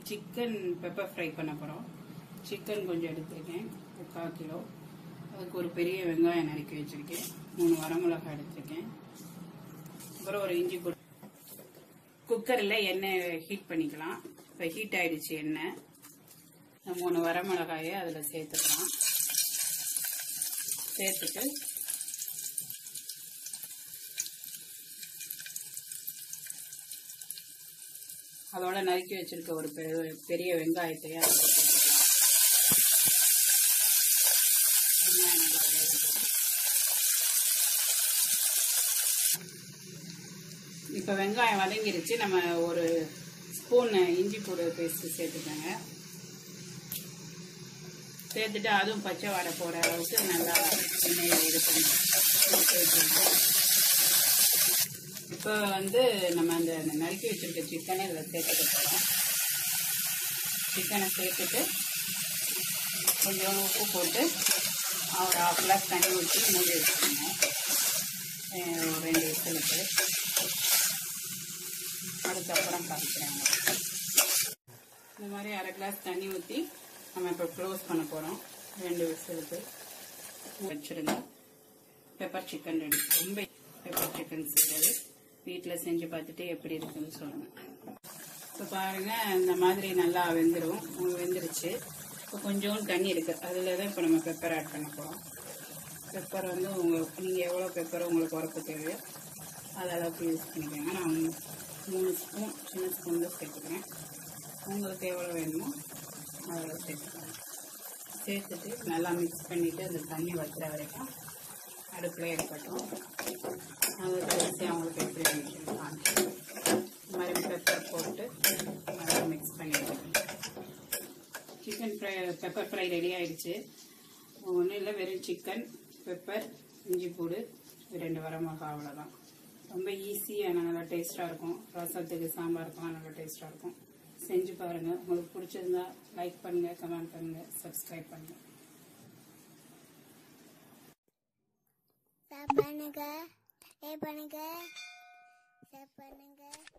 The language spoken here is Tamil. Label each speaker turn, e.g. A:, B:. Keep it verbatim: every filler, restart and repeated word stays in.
A: சிக்கன் பெப்பர் ஃப்ரை பண்ண போகிறோம். சிக்கன் கொஞ்சம் எடுத்துருக்கேன், முக்கால் கிலோ. அதுக்கு ஒரு பெரிய வெங்காயம் நறுக்கி வச்சுருக்கேன், மூணு வரமிளகாய் எடுத்துருக்கேன். அப்புறம் ஒரு இஞ்சி போட்டு குக்கரில் எண்ணெய் ஹீட் பண்ணிக்கலாம். இப்போ ஹீட் ஆயிடுச்சு எண்ணெய். மூணு வரமிளகாயை அதில் சேர்த்துக்கலாம். சேர்த்துட்டு அதோட நறுக்கி வச்சிருக்க ஒரு பெரிய வெங்காயத்தையும் அதில் சேர்த்துக்கலாம். வெங்காயம் நல்லா வேகட்டும். இப்போ வெங்காயம் வதங்கிருச்சு. நம்ம ஒரு ஸ்பூன் இஞ்சி பூண்டு பேஸ்ட் சேர்த்துக்கோங்க. சேர்த்துட்டு அதுவும் பச்சை வாடை போகிற அளவுக்கு நல்லா எண்ணெயில் இது பண்ணி இப்போ வந்து நம்ம அந்த நறுக்கி வச்சிருக்க சிக்கனை இதில் சேர்த்துக்கலாம். சிக்கனை சேர்த்துட்டு கொஞ்சம் உப்பு போட்டு ஒரு ஹாஃப் கிளாஸ் தண்ணி ஊற்றி மூடி வச்சுக்கோங்க. ஒரு ரெண்டு விசிலுக்கு. அதுக்கப்புறம் காய்க்கிறாங்க. இந்த மாதிரி அரை கிளாஸ் தண்ணி ஊற்றி நம்ம இப்போ க்ளோஸ் பண்ண போகிறோம். ரெண்டு விசிலுக்கு வச்சுருங்க. Pepper chicken ready. ரொம்ப பெப்பர் சிக்கன் செய்கிறது வீட்டில் செஞ்சு பார்த்துட்டு எப்படி இருக்குன்னு சொல்லுங்கள். இப்போ பாருங்கள், இந்த மாதிரி நல்லா வெந்துடும். வெந்துருச்சு. இப்போ கொஞ்சோண்டு தண்ணி இருக்குது, அதில் தான் இப்போ நம்ம பெப்பர் ஆட் பண்ண போகிறோம். பெப்பர் வந்து உங்கள் நீங்கள் எவ்வளோ பெப்பர் உங்களுக்கு உரப்பு தேவையோ அது அளவுக்கு யூஸ் பண்ணிக்கோங்க. நான் மூணு ஸ்பூன் சின்ன ஸ்பூன் தான் சேர்த்துக்கிறேன். உங்களுக்கு எவ்வளோ வேணுமோ அதில் சேர்த்துக்கிறேன். சேர்த்துட்டு நல்லா மிக்ஸ் பண்ணிவிட்டு அந்த தண்ணி வச்சுற வரைக்கும் அடுப்பில் இருக்கட்டும். அது கழிச்சு அவங்களுக்கு எப்படி வேணும் காமிச்சு இந்த மாதிரி பெப்பர் போட்டு நல்லா மிக்ஸ் பண்ணிடுவோம். Chicken fry pepper fry ready ஆகிடுச்சு. ஒன்றும் இல்லை, வெறும் சிக்கன், பெப்பர், இஞ்சி பூடு, ரெண்டு வரமிளகாய், அவ்வளோதான். ரொம்ப ஈஸியாக நல்லா டேஸ்ட்டாக இருக்கும். ரசத்துக்கு சாம்பாருக்கும் நல்லா டேஸ்ட்டாக இருக்கும். செஞ்சு பாருங்கள். உங்களுக்கு பிடிச்சிருந்தா லைக் பண்ணுங்கள், கமெண்ட் பண்ணுங்கள், சப்ஸ்கிரைப் பண்ணுங்கள்.
B: பண்ணுங்க, பண்ணுங்க, பண்ணுங்க.